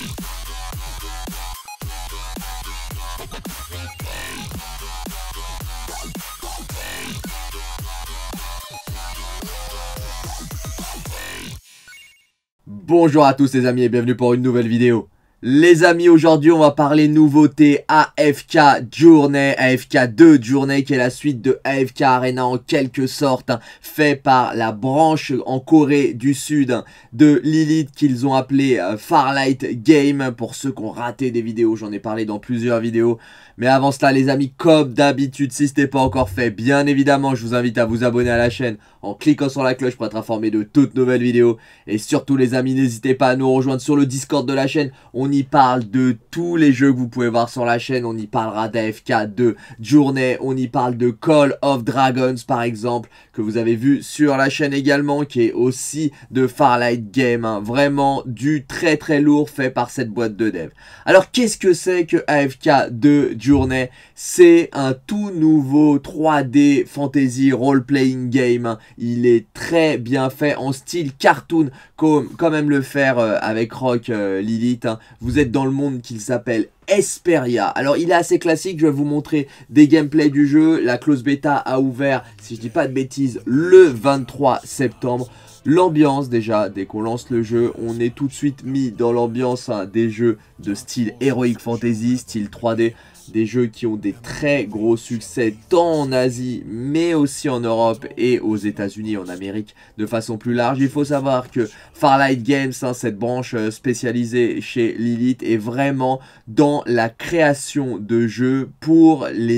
Bonjour à tous les amis et bienvenue pour une nouvelle vidéo. Les amis, aujourd'hui on va parler nouveauté AFK Journey, AFK 2 Journey qui est la suite de AFK Arena en quelque sorte, fait par la branche en Corée du Sud de Lilith qu'ils ont appelé Farlight Game. Pour ceux qui ont raté des vidéos, j'en ai parlé dans plusieurs vidéos. Mais avant cela les amis, comme d'habitude, si ce n'est pas encore fait, bien évidemment je vous invite à vous abonner à la chaîne en cliquant sur la cloche pour être informé de toutes nouvelles vidéos. Et surtout les amis, n'hésitez pas à nous rejoindre sur le Discord de la chaîne. On y parle de tous les jeux que vous pouvez voir sur la chaîne. On y parlera d'AFK 2 Journey, on y parle de Call of Dragons par exemple, que vous avez vu sur la chaîne également, qui est aussi de Farlight Game, hein. Vraiment du très très lourd fait par cette boîte de dev. Alors qu'est-ce que c'est que AFK 2 Journey? C'est un tout nouveau 3D fantasy role-playing game, hein. Il est très bien fait en style cartoon, comme même le faire avec Rock Lilith, hein. Vous êtes dans le monde qu'il s'appelle Esperia. Alors il est assez classique, je vais vous montrer des gameplays du jeu. La close bêta a ouvert, si je dis pas de bêtises, le 23 septembre. L'ambiance déjà, dès qu'on lance le jeu, on est tout de suite mis dans l'ambiance, hein, des jeux de style Heroic Fantasy, style 3D. Des jeux qui ont des très gros succès tant en Asie mais aussi en Europe et aux États-Unis, en Amérique de façon plus large. Il faut savoir que Farlight Games, hein, cette branche spécialisée chez Lilith, est vraiment dans la création de jeux pour les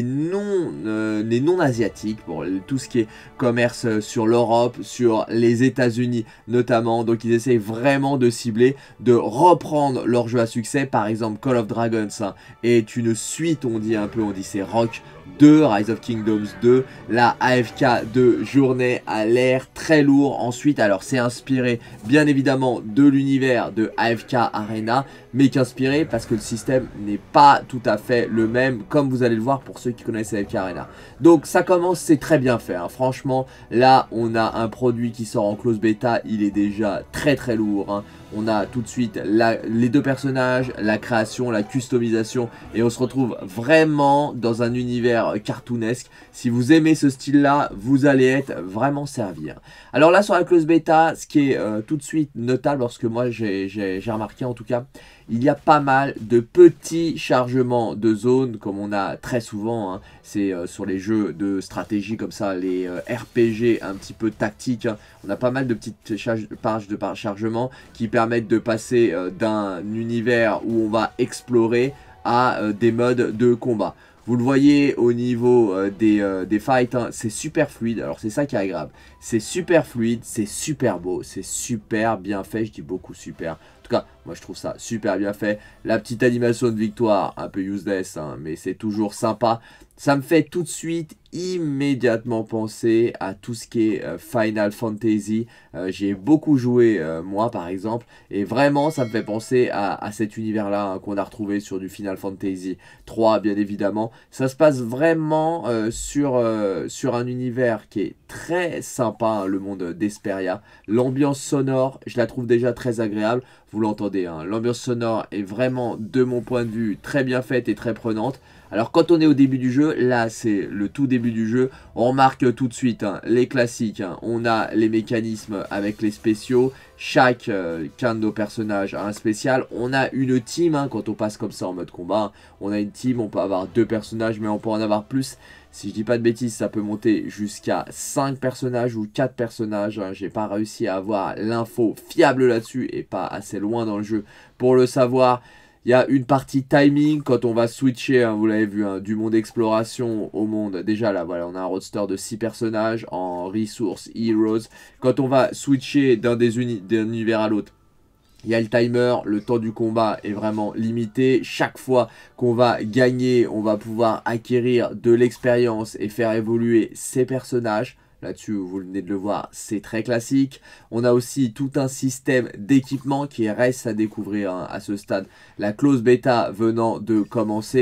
non asiatiques, pour tout ce qui est commerce sur l'Europe, sur les États-Unis notamment. Donc ils essayent vraiment de cibler, de reprendre leurs jeux à succès. Par exemple Call of Dragons, hein, est une suite, on dit c'est Rock 2, Rise of Kingdoms 2, la AFK de Journée a l'air très lourd. Ensuite, alors c'est inspiré bien évidemment de l'univers de AFK Arena, mais qu'inspiré parce que le système n'est pas tout à fait le même, comme vous allez le voir pour ceux qui connaissent AFK Arena. Donc ça commence, c'est très bien fait, hein. Franchement, là on a un produit qui sort en close bêta, il est déjà très très lourd, hein. On a tout de suite les deux personnages, la création, la customisation, et on se retrouve vraiment dans un univers cartoonesque. Si vous aimez ce style là, vous allez être vraiment servi, hein. Alors là sur la close bêta, ce qui est tout de suite notable, lorsque moi j'ai remarqué en tout cas, il y a pas mal de petits chargements de zones comme on a très souvent, hein. C'est sur les jeux de stratégie comme ça, les RPG un petit peu tactiques, hein. On a pas mal de petites pages de chargement qui permettent de passer d'un univers où on va explorer à des modes de combat. Vous le voyez au niveau des fights, hein, c'est super fluide. Alors c'est ça qui est agréable. C'est super fluide, c'est super beau, c'est super bien fait. Je dis beaucoup super. En tout cas, moi je trouve ça super bien fait. La petite animation de victoire, un peu useless, hein, mais c'est toujours sympa. Ça me fait tout de suite immédiatement penser à tout ce qui est Final Fantasy. J'y ai beaucoup joué moi par exemple, et vraiment ça me fait penser à cet univers là, hein, qu'on a retrouvé sur du Final Fantasy 3 bien évidemment. Ça se passe vraiment sur un univers qui est très sympa, hein, le monde d'Esperia. L'ambiance sonore, je la trouve déjà très agréable, vous l'entendez, hein, l'ambiance sonore est vraiment de mon point de vue très bien faite et très prenante. Alors quand on est au début du jeu, là c'est le tout début du jeu, on remarque tout de suite, hein, les classiques, hein. On a les mécanismes avec les spéciaux, qu'un de nos personnages a un spécial, on a une team, hein, quand on passe comme ça en mode combat, on a une team, on peut avoir 2 personnages mais on peut en avoir plus. Si je dis pas de bêtises, ça peut monter jusqu'à 5 personnages ou 4 personnages, hein. J'ai pas réussi à avoir l'info fiable là-dessus et pas assez loin dans le jeu pour le savoir. Il y a une partie timing quand on va switcher, hein, vous l'avez vu, hein, du monde exploration au monde. Déjà là, voilà, on a un roster de 6 personnages en Resource Heroes. Quand on va switcher d'un univers à l'autre, il y a le timer, le temps du combat est vraiment limité. Chaque fois qu'on va gagner, on va pouvoir acquérir de l'expérience et faire évoluer ses personnages. Là-dessus, vous venez de le voir, c'est très classique. On a aussi tout un système d'équipement qui reste à découvrir, hein, à ce stade. La close bêta venant de commencer.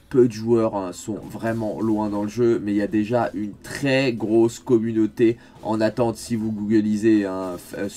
peu de joueurs hein, sont vraiment loin dans le jeu, mais il y a déjà une très grosse communauté en attente. Si vous googlisez hein,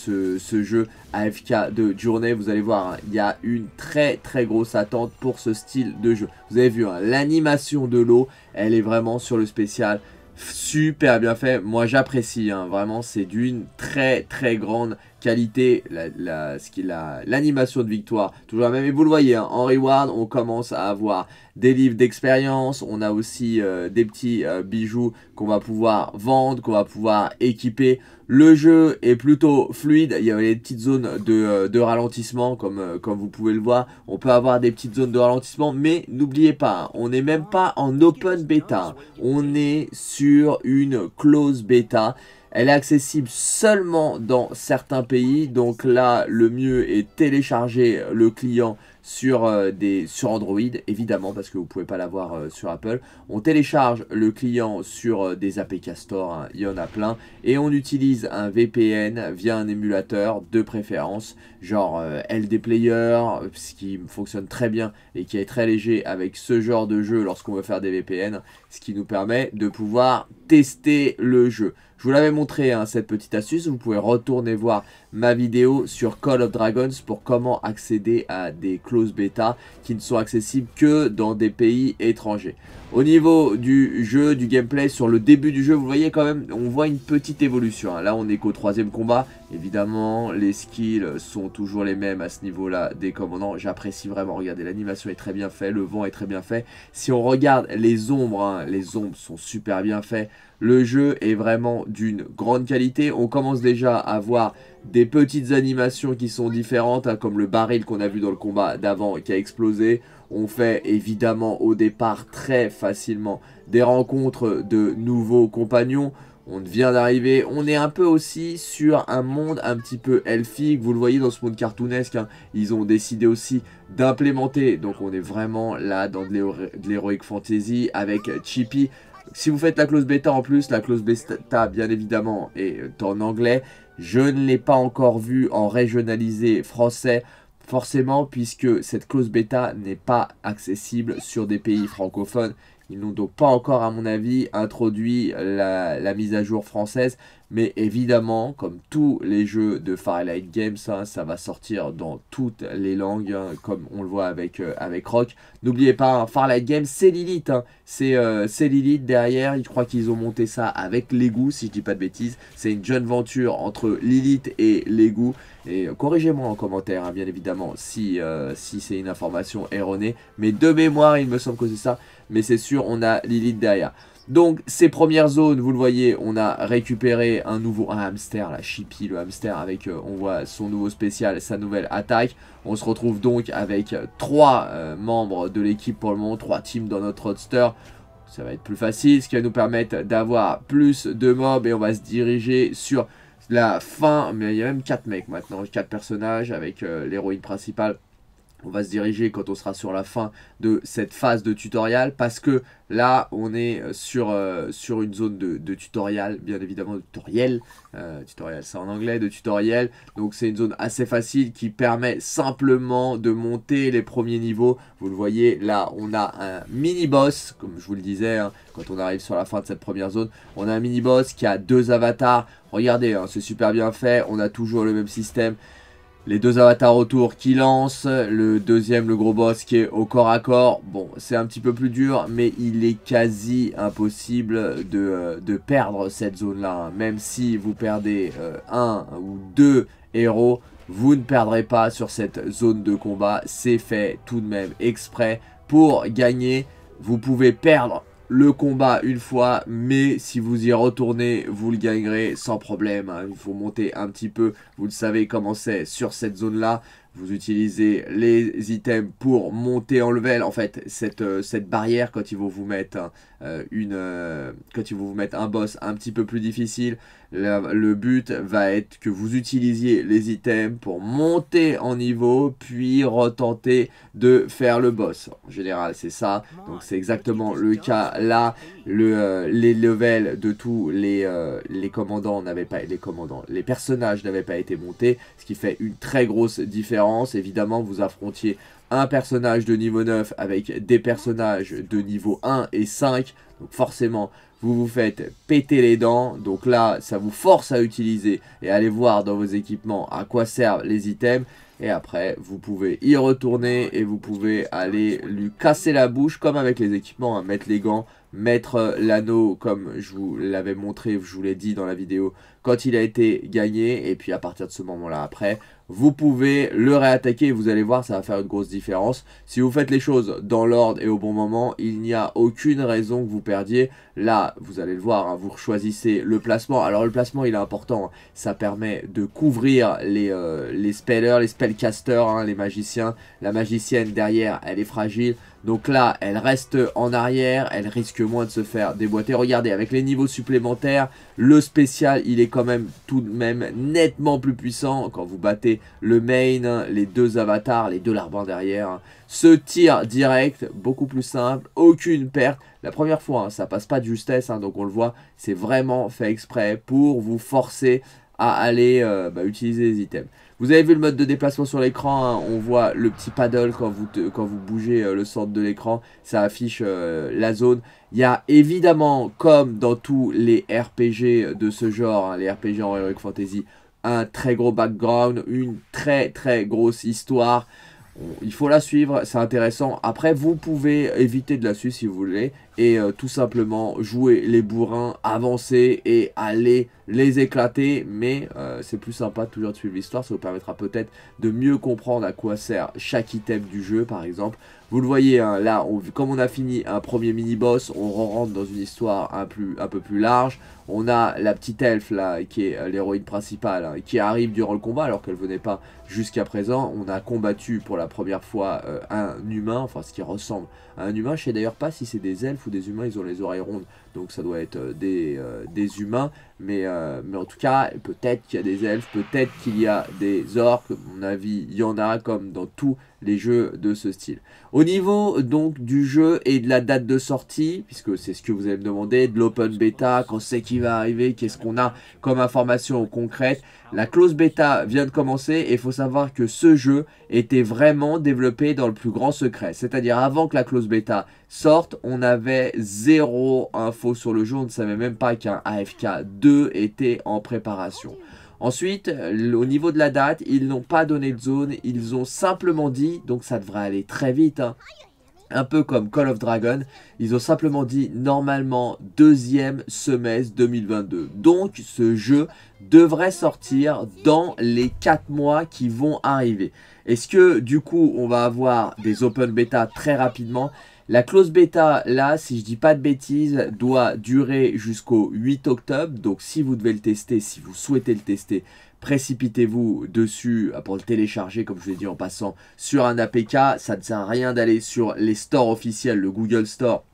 ce jeu AFK de Journée, vous allez voir, hein, il y a une très grosse attente pour ce style de jeu. Vous avez vu, hein, l'animation de l'eau, elle est vraiment sur le spécial. Super bien fait, moi j'apprécie, hein, vraiment c'est d'une très grande qualité, l'animation de victoire, toujours la même, et vous le voyez, hein, en reward on commence à avoir des livres d'expérience, on a aussi des petits bijoux qu'on va pouvoir vendre, qu'on va pouvoir équiper. Le jeu est plutôt fluide, il y a des petites zones de ralentissement comme vous pouvez le voir, on peut avoir des petites zones de ralentissement, mais n'oubliez pas, hein, on n'est même pas en open bêta, on est sur une close bêta. Elle est accessible seulement dans certains pays, donc là le mieux est télécharger le client sur Android, évidemment, parce que vous ne pouvez pas l'avoir sur Apple. On télécharge le client sur des APK Store, hein, il y en a plein, et on utilise un VPN via un émulateur de préférence, genre LD Player, ce qui fonctionne très bien et qui est très léger avec ce genre de jeu lorsqu'on veut faire des VPN, ce qui nous permet de pouvoir tester le jeu. Je vous l'avais montré, hein, cette petite astuce, vous pouvez retourner voir ma vidéo sur Call of Dragons pour comment accéder à des close bêta qui ne sont accessibles que dans des pays étrangers. Au niveau du jeu, du gameplay, sur le début du jeu, vous voyez quand même, on voit une petite évolution, hein. Là, on est qu'au 3e combat. Évidemment, les skills sont toujours les mêmes à ce niveau-là des commandants. J'apprécie vraiment, regardez, l'animation est très bien faite, le vent est très bien fait. Si on regarde les ombres, hein, les ombres sont super bien faites. Le jeu est vraiment d'une grande qualité. On commence déjà à voir des petites animations qui sont différentes, hein, comme le baril qu'on a vu dans le combat d'avant qui a explosé. On fait évidemment au départ très facilement des rencontres de nouveaux compagnons. On vient d'arriver, on est un peu aussi sur un monde un petit peu elfique, vous le voyez dans ce monde cartoonesque, hein, ils ont décidé aussi d'implémenter, donc on est vraiment là dans de l'heroic fantasy avec Chippy. Si vous faites la close bêta en plus, la close bêta bien évidemment est en anglais, je ne l'ai pas encore vu en régionalisé français, forcément puisque cette close bêta n'est pas accessible sur des pays francophones. Ils n'ont donc pas encore, à mon avis, introduit la mise à jour française. Mais évidemment, comme tous les jeux de Firelight Games, hein, ça va sortir dans toutes les langues, hein, comme on le voit avec Rock. N'oubliez pas, hein, Firelight Games, c'est Lilith. Hein, c'est Lilith derrière. Je crois qu'ils ont monté ça avec Lego, si je dis pas de bêtises. C'est une joint venture entre Lilith et Lego. Et corrigez-moi en commentaire, hein, bien évidemment, si c'est une information erronée. Mais de mémoire, il me semble que c'est ça. Mais c'est sûr, on a Lilith derrière. Donc, ces premières zones, vous le voyez, on a récupéré un hamster, la Chippy, le hamster, avec, on voit son nouveau spécial, sa nouvelle attaque. On se retrouve donc avec 3 membres de l'équipe pour le moment, 3 teams dans notre roster. Ça va être plus facile, ce qui va nous permettre d'avoir plus de mobs et on va se diriger sur la fin. Mais il y a même 4 mecs maintenant, 4 personnages avec l'héroïne principale. On va se diriger quand on sera sur la fin de cette phase de tutoriel parce que là on est sur une zone de tutoriel, bien évidemment de tutoriel, tutoriel c'est en anglais, de tutoriel, donc c'est une zone assez facile qui permet simplement de monter les premiers niveaux. Vous le voyez là, on a un mini boss, comme je vous le disais, hein, quand on arrive sur la fin de cette première zone, on a un mini boss qui a 2 avatars. Regardez, hein, c'est super bien fait, on a toujours le même système. Les 2 avatars autour qui lancent, le deuxième, le gros boss qui est au corps à corps. Bon, c'est un petit peu plus dur, mais il est quasi impossible de perdre cette zone-là. Hein. Même si vous perdez 1 ou 2 héros, vous ne perdrez pas sur cette zone de combat. C'est fait tout de même exprès pour gagner. Vous pouvez perdre le combat une fois, mais si vous y retournez, vous le gagnerez sans problème. Hein. Il faut monter un petit peu, vous le savez comment c'est sur cette zone-là. Vous utilisez les items pour monter en level. En fait, cette barrière, quand ils vont vous mettre un boss un petit peu plus difficile, le but va être que vous utilisiez les items pour monter en niveau, puis retenter de faire le boss. En général, c'est ça. Donc, c'est exactement le cas là. Les levels de tous les commandants n'avaient pas, les personnages n'avaient pas été montés, ce qui fait une très grosse différence différence. Évidemment, vous affrontiez un personnage de niveau 9 avec des personnages de niveau 1 et 5. Donc forcément, vous vous faites péter les dents. Donc là, ça vous force à utiliser et aller voir dans vos équipements à quoi servent les items. Et après, vous pouvez y retourner et vous pouvez aller lui casser la bouche comme avec les équipements, hein, mettre les gants, mettre l'anneau comme je vous l'avais montré, je vous l'ai dit dans la vidéo, quand il a été gagné. Et puis à partir de ce moment-là, après, vous pouvez le réattaquer et vous allez voir, ça va faire une grosse différence. Si vous faites les choses dans l'ordre et au bon moment, il n'y a aucune raison que vous perdiez. Là, vous allez le voir, hein, vous choisissez le placement. Alors le placement, il est important, hein. Ça permet de couvrir les spellers, les spellcasters, hein, les magiciens. La magicienne derrière, elle est fragile. Donc là, elle reste en arrière, elle risque moins de se faire déboîter. Regardez, avec les niveaux supplémentaires, le spécial, il est quand même tout de même nettement plus puissant. Quand vous battez le main, les deux avatars, les deux larbins derrière, ce tir direct, beaucoup plus simple, aucune perte. La première fois, hein, ça passe pas de justesse, hein, donc on le voit, c'est vraiment fait exprès pour vous forcer à aller utiliser les items. Vous avez vu le mode de déplacement sur l'écran, hein, on voit le petit paddle quand vous bougez le centre de l'écran, ça affiche la zone. Il y a évidemment, comme dans tous les RPG de ce genre, hein, les RPG en Heroic Fantasy, un très gros background, une très grosse histoire. Il faut la suivre, c'est intéressant. Après, vous pouvez éviter de la suivre si vous voulez et tout simplement jouer les bourrins, avancer et aller les éclater. Mais c'est plus sympa toujours de suivre l'histoire, ça vous permettra peut-être de mieux comprendre à quoi sert chaque item du jeu par exemple. Vous le voyez, hein, là, comme on a fini un premier mini-boss, on rentre dans une histoire un peu plus large. On a la petite elfe là, qui est l'héroïne principale, hein, qui arrive durant le combat alors qu'elle venait pas jusqu'à présent. On a combattu pour la première fois un humain, enfin ce qui ressemble à un humain. Je sais d'ailleurs pas si c'est des elfes ou des humains, ils ont les oreilles rondes, donc ça doit être des humains. Mais en tout cas, peut-être qu'il y a des elfes, peut-être qu'il y a des orques. À mon avis, il y en a comme dans tous les jeux de ce style. Au niveau donc du jeu et de la date de sortie, puisque c'est ce que vous allez me demander, de l'open beta, quand c'est qui va arriver, qu'est-ce qu'on a comme information concrète. La close bêta vient de commencer et il faut savoir que ce jeu était vraiment développé dans le plus grand secret. C'est-à-dire avant que la close bêta sorte, on avait zéro info sur le jeu, on ne savait même pas qu'un AFK 2 était en préparation. Ensuite, au niveau de la date, ils n'ont pas donné de zone, ils ont simplement dit, donc ça devrait aller très vite, hein, un peu comme Call of Dragon, ils ont simplement dit normalement deuxième semestre 2022. Donc ce jeu devrait sortir dans les 4 mois qui vont arriver. Est-ce que du coup on va avoir des open beta très rapidement? La close beta, là, si je dis pas de bêtises, doit durer jusqu'au 8 octobre. Donc si vous devez le tester, si vous souhaitez le tester, précipitez-vous dessus pour le télécharger, comme je vous l'ai dit en passant, sur un APK. Ça ne sert à rien d'aller sur les stores officiels, le Google Store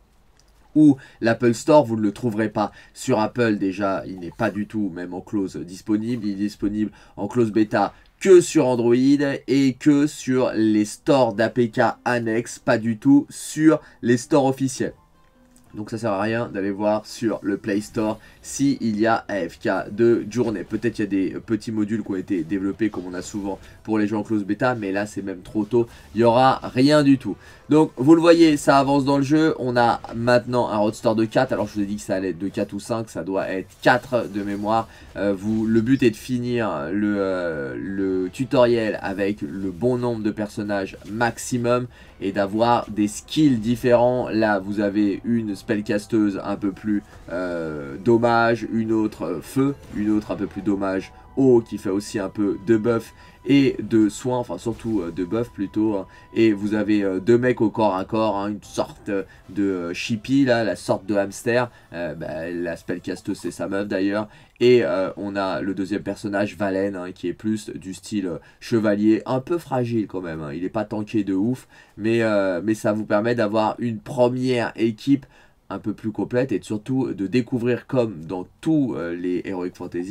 ou l'Apple Store, vous ne le trouverez pas sur Apple. Déjà, il n'est pas du tout, même en close, disponible. Il est disponible en close bêta que sur Android et que sur les stores d'APK annexes, pas du tout sur les stores officiels. Donc ça sert à rien d'aller voir sur le Play Store s'il y a AFK de journée. Peut-être qu'il y a des petits modules qui ont été développés comme on a souvent pour les jeux en close bêta, mais là c'est même trop tôt, il n'y aura rien du tout. Donc vous le voyez, ça avance dans le jeu, on a maintenant un roadster de 4, alors je vous ai dit que ça allait être de 4 ou 5, ça doit être 4 de mémoire. Le but est de finir le tutoriel avec le bon nombre de personnages maximum et d'avoir des skills différents. Là vous avez une spellcasteuse un peu plus dommage, une autre feu, une autre un peu plus dommage eau qui fait aussi un peu de buff et de soins, enfin surtout de buff plutôt, hein. Et vous avez deux mecs au corps à corps, hein, une sorte de chippy là, la sorte de hamster, la spellcasteuse c'est sa meuf d'ailleurs. Et on a le deuxième personnage, Valen, hein, qui est plus du style chevalier, un peu fragile quand même, hein. Il n'est pas tanké de ouf, mais ça vous permet d'avoir une première équipe un peu plus complète et surtout de découvrir, comme dans tous les Heroic Fantasy, hein,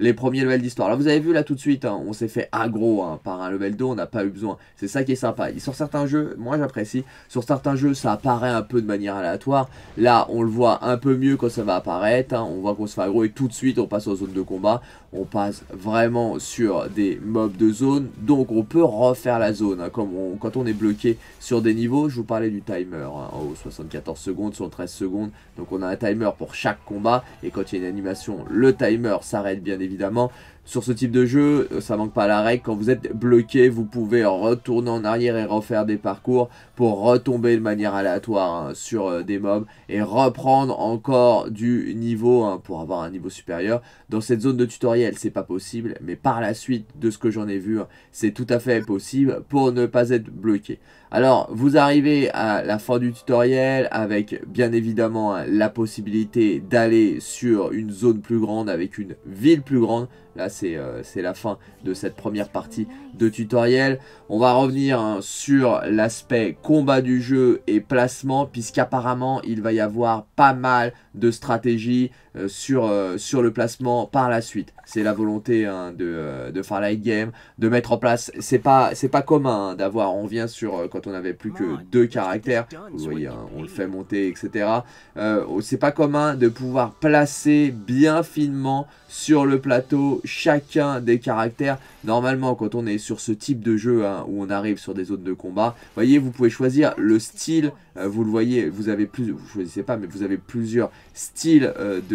les premiers levels d'histoire. Là vous avez vu là tout de suite, hein, on s'est fait aggro hein, par un level 2, on n'a pas eu besoin. C'est ça qui est sympa. Et sur certains jeux, moi j'apprécie, sur certains jeux ça apparaît un peu de manière aléatoire. Là on le voit un peu mieux quand ça va apparaître, hein. On voit qu'on se fait aggro et tout de suite on passe aux zones de combat. On passe vraiment sur des mobs de zone, donc on peut refaire la zone, hein, quand on est bloqué sur des niveaux. Je vous parlais du timer, hein, aux 74 secondes, 73 secondes, donc on a un timer pour chaque combat, et quand il y a une animation, le timer s'arrête bien évidemment. Sur ce type de jeu, ça manque pas à la règle, quand vous êtes bloqué, vous pouvez retourner en arrière et refaire des parcours pour retomber de manière aléatoire hein, sur des mobs et reprendre encore du niveau hein, pour avoir un niveau supérieur. Dans cette zone de tutoriel, c'est pas possible, mais par la suite, de ce que j'en ai vu, c'est tout à fait possible pour ne pas être bloqué. Alors, vous arrivez à la fin du tutoriel avec bien évidemment la possibilité d'aller sur une zone plus grande avec une ville plus grande. Là, c'est la fin de cette première partie de tutoriel. On va revenir hein, sur l'aspect combat du jeu et placement, puisqu'apparemment, il va y avoir pas mal de stratégies sur le placement par la suite. C'est la volonté hein, de Farlight Game, de mettre en place. C'est pas commun hein, d'avoir, on vient sur quand on n'avait plus que 2 caractères, vous voyez, hein, on le fait monter, etc. C'est pas commun de pouvoir placer bien finement sur le plateau chacun des caractères. Normalement, quand on est sur ce type de jeu hein, où on arrive sur des zones de combat, vous voyez, vous pouvez choisir le style. Vous le voyez, vous choisissez pas, mais vous avez plusieurs styles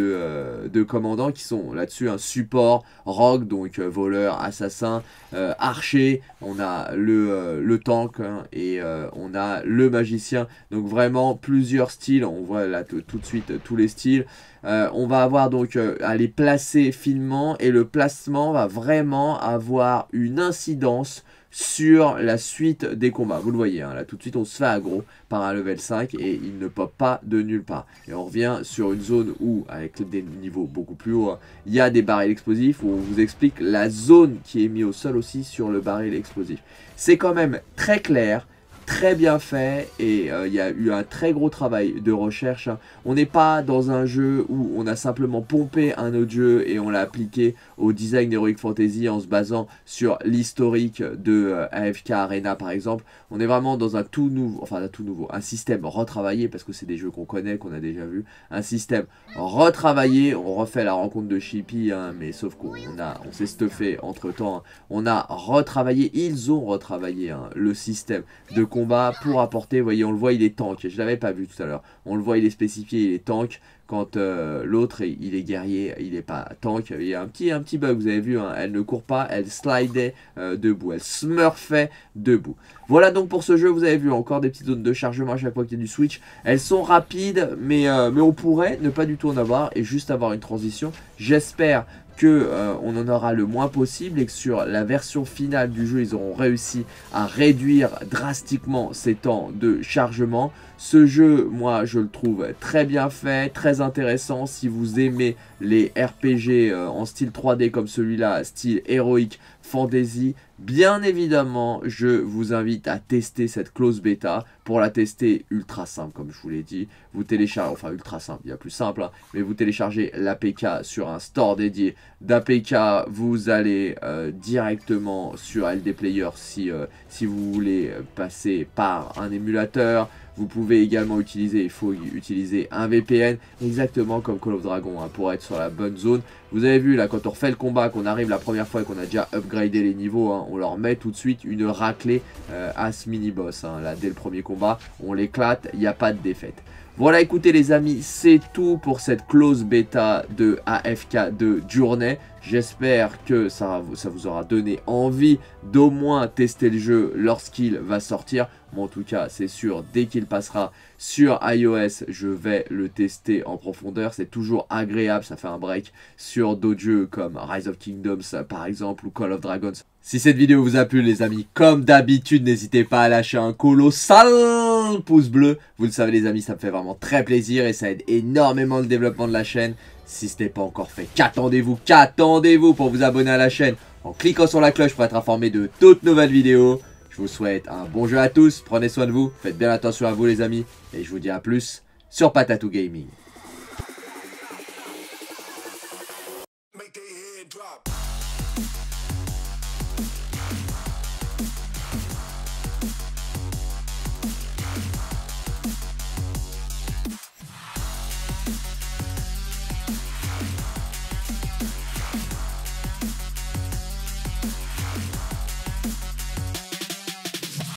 de commandants qui sont là-dessus. Un support, rogue, donc voleur, assassin, archer. On a le tank hein, et on a le magicien. Donc vraiment plusieurs styles. On voit là tout de suite tous les styles. On va avoir donc à les placer finement, et le placement va vraiment avoir une incidence sur la suite des combats. Vous le voyez, hein, là tout de suite on se fait aggro par un level 5 et il ne pop pas de nulle part. Et on revient sur une zone où, avec des niveaux beaucoup plus hauts, hein, il y a des barils explosifs, où on vous explique la zone qui est mise au sol aussi sur le baril explosif. C'est quand même très clair, très bien fait, et il y a eu un très gros travail de recherche. On n'est pas dans un jeu où on a simplement pompé un autre jeu et on l'a appliqué au design d'Heroic Fantasy en se basant sur l'historique de AFK Arena par exemple. On est vraiment dans un tout nouveau, un système retravaillé, parce que c'est des jeux qu'on connaît, qu'on a déjà vu. Un système retravaillé, on refait la rencontre de Chippy, hein, mais sauf qu'on s'est stuffé entre temps. Hein. On a retravaillé, ils ont retravaillé hein, le système de combat pour apporter, vous voyez, on le voit, il est tank, je l'avais pas vu tout à l'heure, on le voit, il est spécifié, il est tank, quand l'autre il est guerrier, il est pas tank. Il y a un petit bug, vous avez vu, hein, elle ne court pas, elle slidait debout, elle smurfait debout. Voilà donc pour ce jeu, vous avez vu encore des petites zones de chargement à chaque fois qu'il y a du switch. Elles sont rapides, mais on pourrait ne pas du tout en avoir et juste avoir une transition. J'espère que on en aura le moins possible, et que sur la version finale du jeu, ils auront réussi à réduire drastiquement ces temps de chargement. Ce jeu, moi, je le trouve très bien fait, très intéressant. Si vous aimez les RPG en style 3D comme celui-là, style Heroic Fantasy, bien évidemment, je vous invite à tester cette close bêta. Pour la tester, ultra simple, comme je vous l'ai dit. Vous téléchargez, enfin ultra simple, il y a plus simple, hein, mais vous téléchargez l'APK sur un store dédié d'APK. Vous allez directement sur LD Player si vous voulez passer par un émulateur. Vous pouvez également utiliser, il faut utiliser un VPN, exactement comme Call of Dragon, hein, pour être sur la bonne zone. Vous avez vu là, quand on refait le combat, qu'on arrive la première fois et qu'on a déjà upgradé les niveaux, hein, on leur met tout de suite une raclée à ce mini-boss. Hein, là, dès le premier combat, on l'éclate, il n'y a pas de défaite. Voilà, écoutez les amis, c'est tout pour cette close bêta de AFK de Journey. J'espère que ça vous aura donné envie d'au moins tester le jeu lorsqu'il va sortir. Moi en tout cas, c'est sûr, dès qu'il passera sur iOS, je vais le tester en profondeur. C'est toujours agréable, ça fait un break sur d'autres jeux comme Rise of Kingdoms par exemple, ou Call of Dragons. Si cette vidéo vous a plu les amis, comme d'habitude, n'hésitez pas à lâcher un colossal pouce bleu. Vous le savez les amis, ça me fait vraiment très plaisir et ça aide énormément le développement de la chaîne. Si ce n'est pas encore fait, qu'attendez-vous pour vous abonner à la chaîne en cliquant sur la cloche pour être informé de toutes nouvelles vidéos. Je vous souhaite un bon jeu à tous, prenez soin de vous, faites bien attention à vous les amis, et je vous dis à plus sur Patatou Gaming. stop.